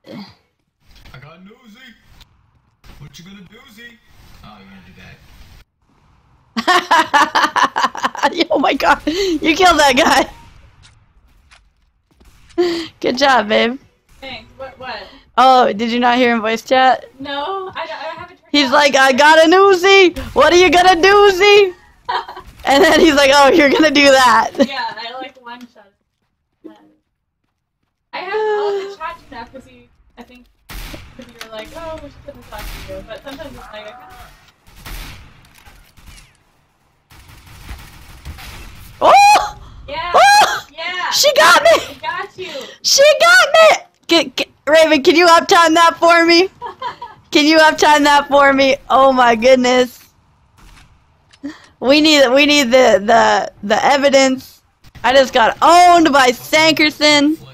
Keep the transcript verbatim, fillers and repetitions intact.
I got newsy. What you gonna do, Z? Oh, you're gonna do that. Oh my god, you killed that guy. Good job, babe. Thanks. What? What? Oh, did you not hear him voice chat? No, I, I haven't turned He's out. like, I got an Uzi. What are you gonna do, Z? And then he's like, oh, you're gonna do that. Yeah, I like one shot. I have all the chat now because you, I think, because you were like, oh, we should put this on to you. But sometimes it's like, I kind of. Oh! Yeah. Oh! Yeah. She got me. I got you. She got me. Get, get, Raven, can you uptime that for me? Can you uptime that for me? Oh my goodness. We need we need the the the evidence. I just got owned by Sankersen.